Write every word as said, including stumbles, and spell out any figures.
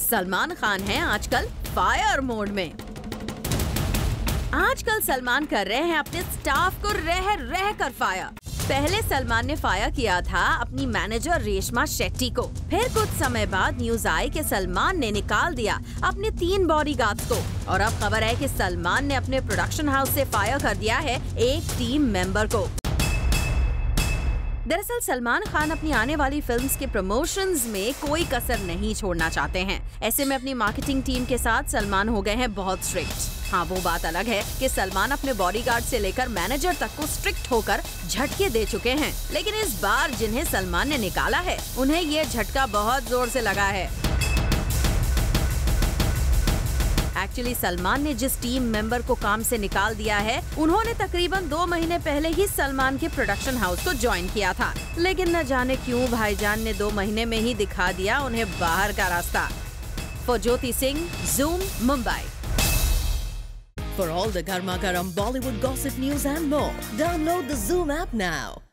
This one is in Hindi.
सलमान खान हैं आजकल फायर मोड में। आजकल सलमान कर रहे हैं अपने स्टाफ को रह रह कर फायर। पहले सलमान ने फायर किया था अपनी मैनेजर रेशमा शेट्टी को। फिर कुछ समय बाद न्यूज आई कि सलमान ने निकाल दिया अपने तीन बॉडीगार्ड्स को। और अब खबर है कि सलमान ने अपने प्रोडक्शन हाउस से फायर कर दिया है एक टीम मेंबर को। दरअसल सलमान खान अपनी आने वाली फिल्म्स के प्रमोशंस में कोई कसर नहीं छोड़ना चाहते हैं। ऐसे में अपनी मार्केटिंग टीम के साथ सलमान हो गए हैं बहुत स्ट्रिक्ट। हाँ, वो बात अलग है कि सलमान अपने बॉडीगार्ड से लेकर मैनेजर तक को स्ट्रिक्ट होकर झटके दे चुके हैं, लेकिन इस बार जिन्हें सलमान ने निकाला है उन्हें ये झटका बहुत जोर से लगा है। एक्चुअली सलमान ने जिस टीम मेंबर को काम से निकाल दिया है, उन्होंने तकरीबन दो महीने पहले ही सलमान के प्रोडक्शन हाउस को ज्वाइन किया था, लेकिन न जाने क्यों भाईजान ने दो महीने में ही दिखा दिया उन्हें बाहर का रास्ता। For Jyoti Singh, Zoom, Mumbai. For all the Garma Garam Bollywood gossip news and more, download the Zoom app now.